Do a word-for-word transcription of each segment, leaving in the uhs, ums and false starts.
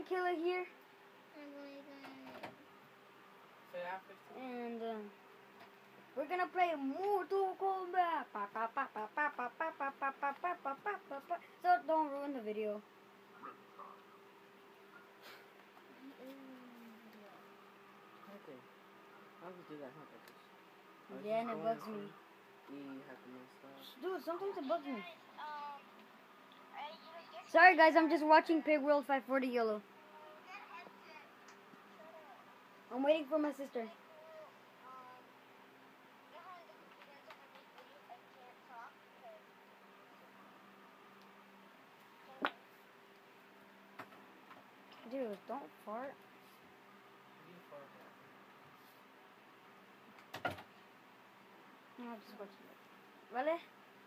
Killer here. I'm going to... And uh, we're gonna play Mortal Kombat. Pa, pa, pa, pa, pa, pa, pa, pa, pa, pa, pa, pa, pa, pa, pa. So don't ruin the video. Okay. How would you do that, huh, Buckles? Yeah, and it bugs me. You have to mess up. Dude, sometimes it bugs me. Sorry guys, I'm just watching Pig World five forty Yellow. I'm waiting for my sister. Dude, don't fart. No, I'm just watching it. Vale?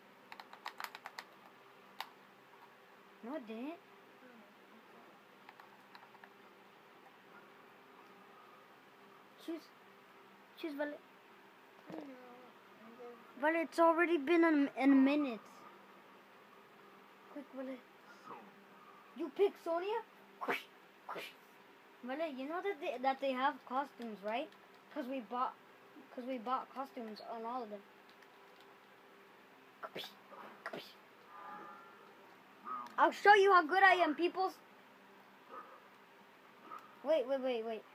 No, it didn't. Choose. Choose, Vale. Vale, it's already been in, in a minute. Quick, Vale. You pick Sonya? Vale, you know that they, that they have costumes, right? Cause we bought, cause we bought costumes on all of them. I'll show you how good I am, peoples. Wait, wait, wait, wait.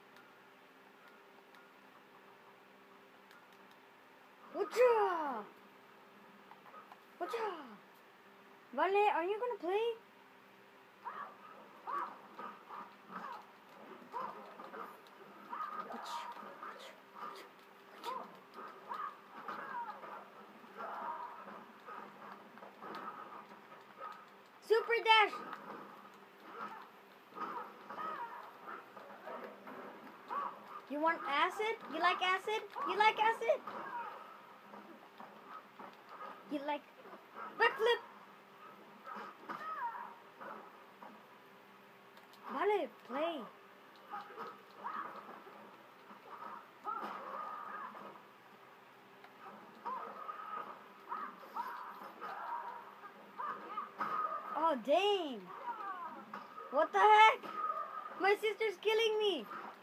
Whatcha? Whatcha? Vale, are you gonna play? Super dash. You want acid? You like acid? You like acid? You like backflip? Vale, play. Oh, dang. What the heck? My sister's killing me.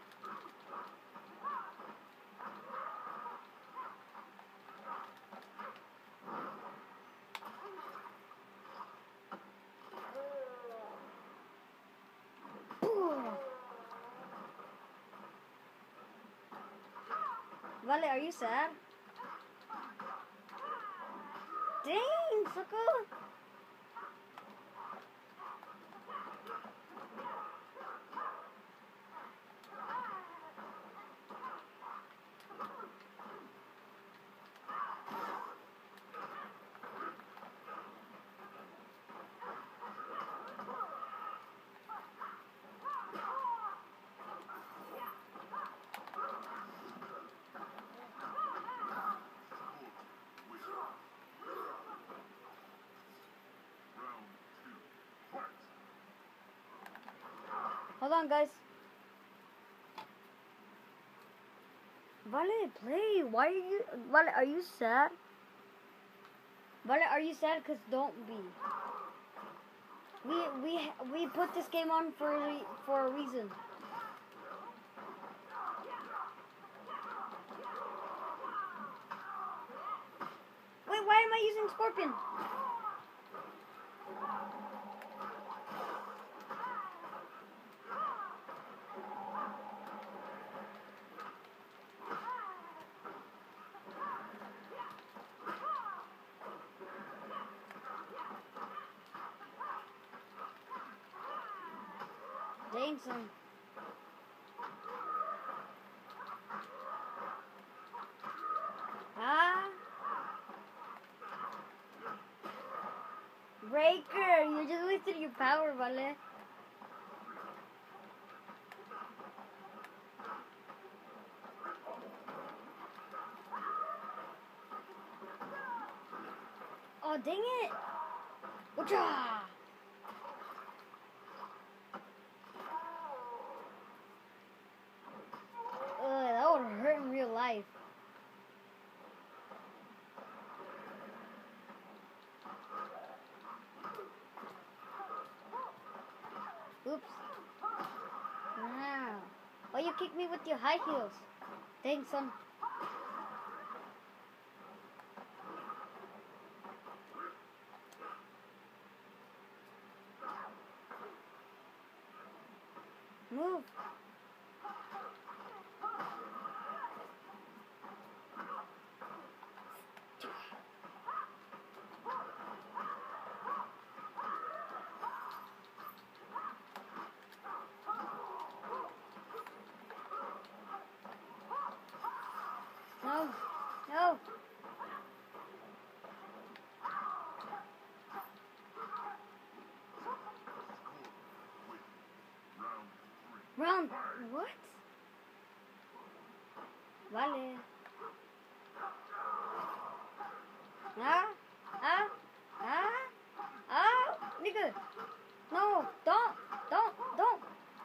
Vale, are you sad? Dang, sucker. Hold on, guys. Vale, play. Why are you... Vale, are you sad? Vale, are you sad? Because don't be. We, we, we put this game on for, for a reason. Wait, why am I using Scorpion? Dang, son. Ah. Breaker, you just wasted your power, Vale. Oh, dang it. Whatcha? Ugh, that would hurt in real life. Oops. Why you kick me with your high heels? Thanks, son. Move. No, no. Round what? Vale. Ah, ah, ah, ah, nigga. No, don't, don't, don't.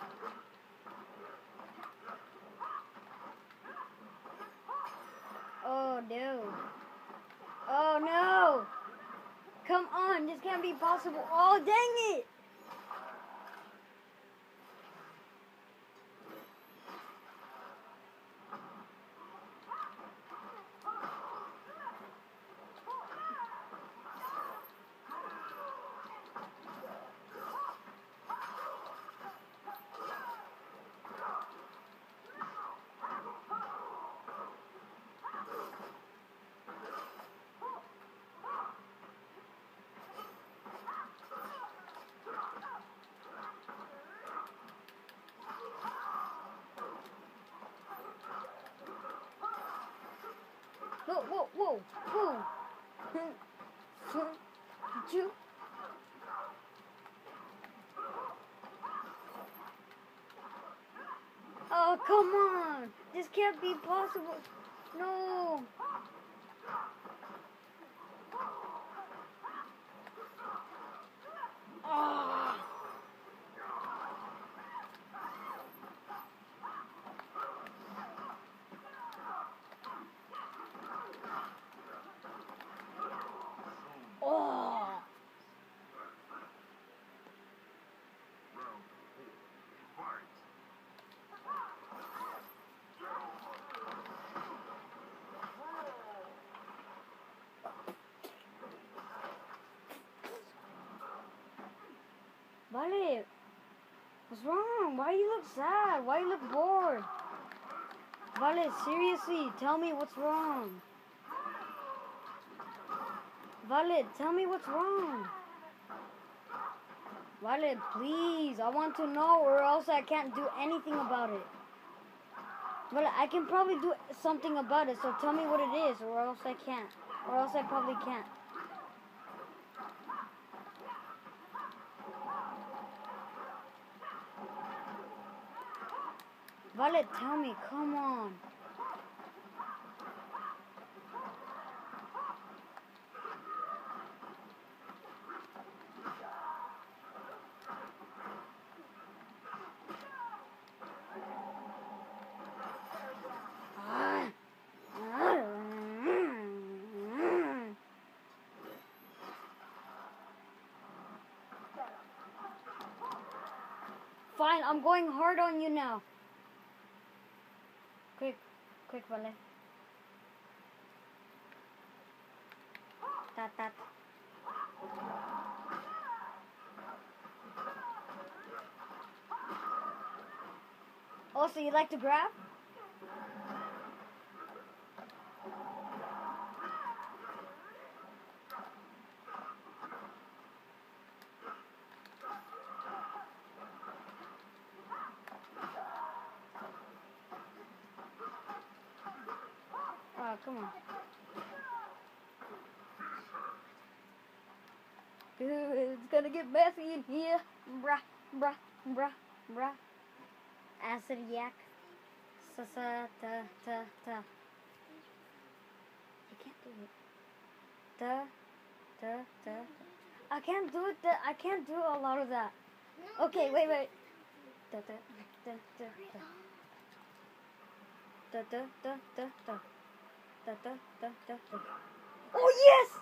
Oh no. Oh no. Come on, this can't be possible. Oh, dang it. Whoa, whoa, whoa, whoa. Choo. Oh, come on. This can't be possible. No. Ah. Oh. Vale. What's wrong? Why you look sad? Why you look bored? Vale, seriously, tell me what's wrong. Vale, tell me what's wrong. Vale, please, I want to know or else I can't do anything about it. Vale, I can probably do something about it, so tell me what it is or else I can't. Or else I probably can't. Vale, tell me, come on. Fine, I'm going hard on you now. Quick, quick, Vale. Tat, tat. Oh, so you like to grab? Oh, come on. It's gonna get messy in here. Bruh, bruh, bruh, bruh. Acid yak. Sa sa ta ta ta. You can't do it. Ta ta ta. I can't do it. I can't do a lot of that. Okay, wait, wait. Da da da da da. Da da da da da. Da da da da da. Oh yes!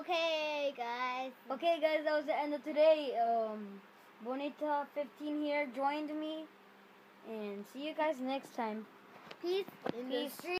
Okay, guys. Okay, guys, that was the end of today. Um, Bonita fifteen here joined me, and see you guys next time. Peace in the Peace. street.